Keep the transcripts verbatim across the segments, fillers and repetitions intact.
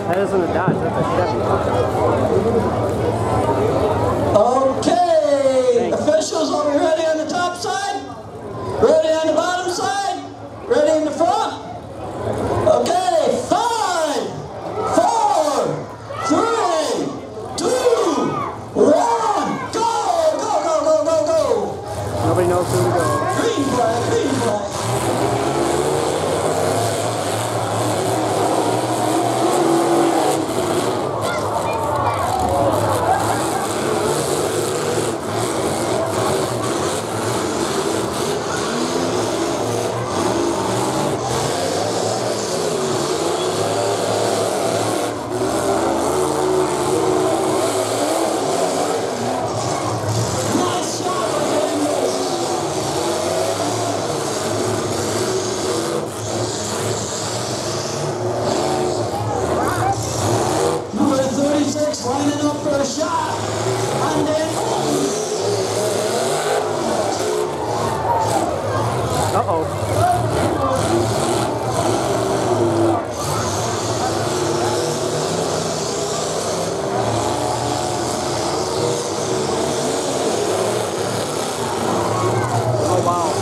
That isn't a Dodge, that's a Chevy. Okay, officials, are we ready on the top side? Ready on the bottom side? Ready in the front? Okay, five, four, three, two, one, go, go, go, go, go, go. Nobody knows who to go. Green flag, green flag. Lining up for a shot, and then uh-oh. Oh, wow.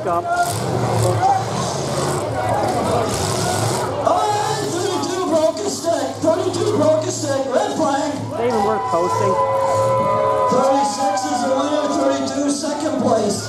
up. Alright, thirty-two broke a stick. thirty-two broke a stick. Red flag. Ain't even worth posting. thirty-six is the winner. thirty-two second place.